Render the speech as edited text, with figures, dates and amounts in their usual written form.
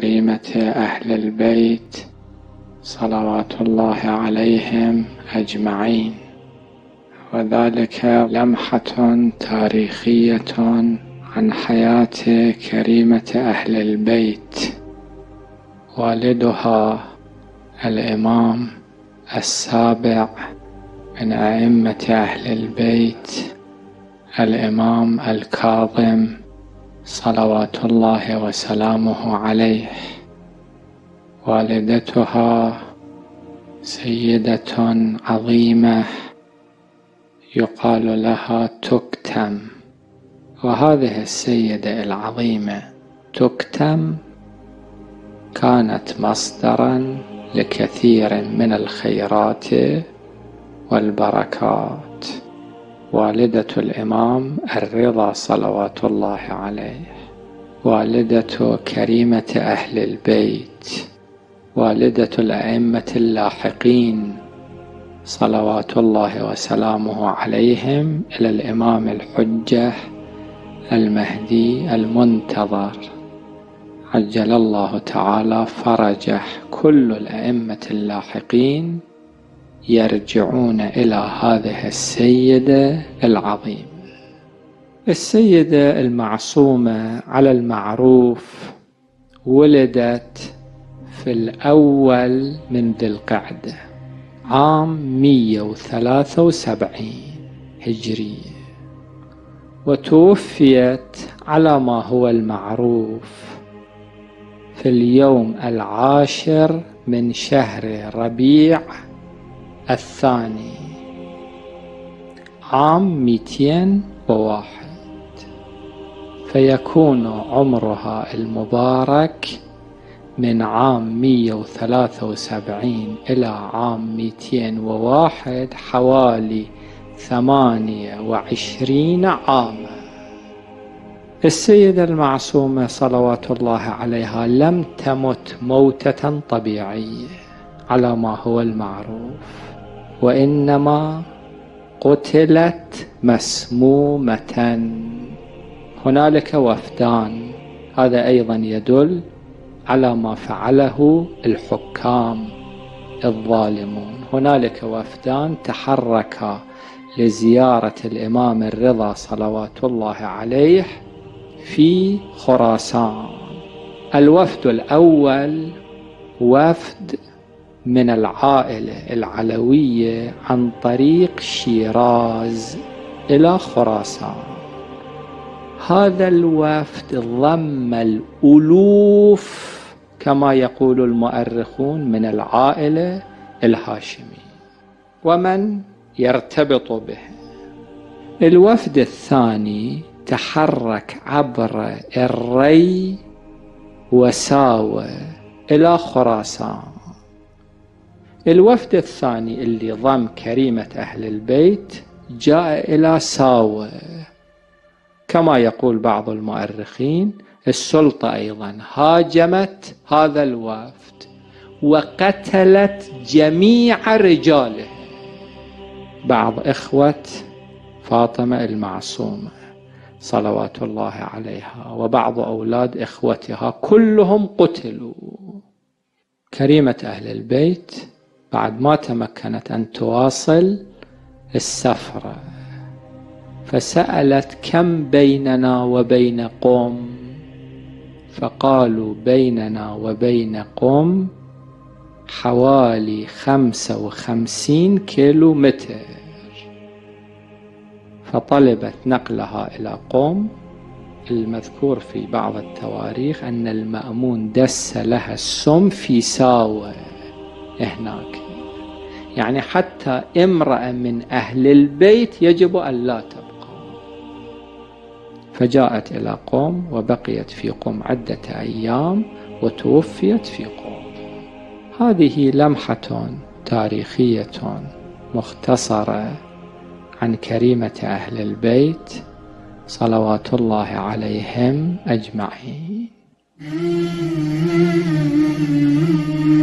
كريمة أهل البيت صلوات الله عليهم أجمعين، وذلك لمحة تاريخية عن حياة كريمة أهل البيت. والدها الإمام السابع من أئمة أهل البيت الإمام الكاظم صلوات الله وسلامه عليه. والدتها سيدة عظيمة يقال لها تكتم، وهذه السيدة العظيمة تكتم كانت مصدرا لكثير من الخيرات والبركات. والدة الإمام الرضا صلوات الله عليه، والدة كريمة أهل البيت، والدة الأئمة اللاحقين صلوات الله وسلامه عليهم إلى الإمام الحجة المهدي المنتظر عجل الله تعالى فرجه. كل الأئمة اللاحقين يرجعون إلى هذه السيدة العظيمة، السيدة المعصومة على المعروف. ولدت في الأول من ذي القعدة عام 173 هجرية، وتوفيت على ما هو المعروف في اليوم 10 من شهر ربيع الثاني عام 201، فيكون عمرها المبارك من عام 173 إلى عام 201 حوالي 28 عاما. السيدة المعصومة صلوات الله عليها لم تمت موتة طبيعية على ما هو المعروف، وإنما قتلت مسمومة. هنالك وفدان، هذا أيضا يدل على ما فعله الحكام الظالمون. هنالك وفدان تحركا لزيارة الإمام الرضا صلوات الله عليه في خراسان. الوفد الأول وفد من العائلة العلوية عن طريق شيراز إلى خراسان. هذا الوفد ضم الألوف كما يقول المؤرخون من العائلة الهاشمية ومن يرتبط به. الوفد الثاني تحرك عبر الري وساوة إلى خراسان. الوفد الثاني اللي ضم كريمة أهل البيت جاء إلى ساوة، كما يقول بعض المؤرخين السلطة أيضا هاجمت هذا الوفد وقتلت جميع رجاله، بعض إخوة فاطمة المعصومة صلوات الله عليها وبعض أولاد إخوتها كلهم قتلوا. كريمة أهل البيت بعد ما تمكنت أن تواصل السفرة فسألت كم بيننا وبين قم، فقالوا بيننا وبين قم حوالي 55 كيلومتر، فطلبت نقلها إلى قم. المذكور في بعض التواريخ أن المأمون دس لها السم في ساوة هناك، يعني حتى امرأة من أهل البيت يجب أن لا تبقى. فجاءت إلى قم وبقيت في قم عدة أيام وتوفيت في قم. هذه لمحة تاريخية مختصرة عن كريمة أهل البيت صلوات الله عليهم أجمعين.